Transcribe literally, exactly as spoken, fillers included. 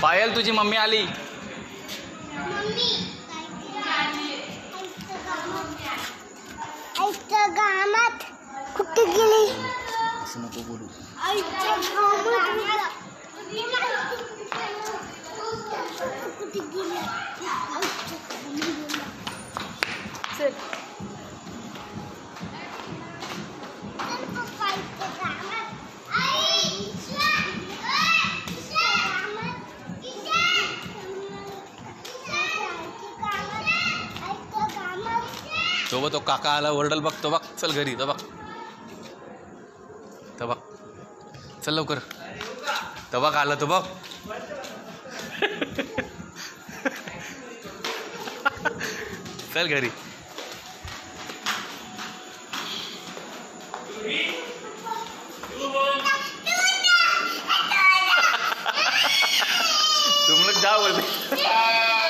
पायल तुझी मम्मी आली. आईच्या गामात कुठे गेली? असं नको बोलू. आईच्या गामात कुठे गेली? चल तो बघ, तो काका आला ओरडल बघ. तो बघ, चल घरी. तो बघ, तो बघ, चल लवकर. तो बघ आला. तो बघ. चल घरी. तुम लोग जाओ बोलते.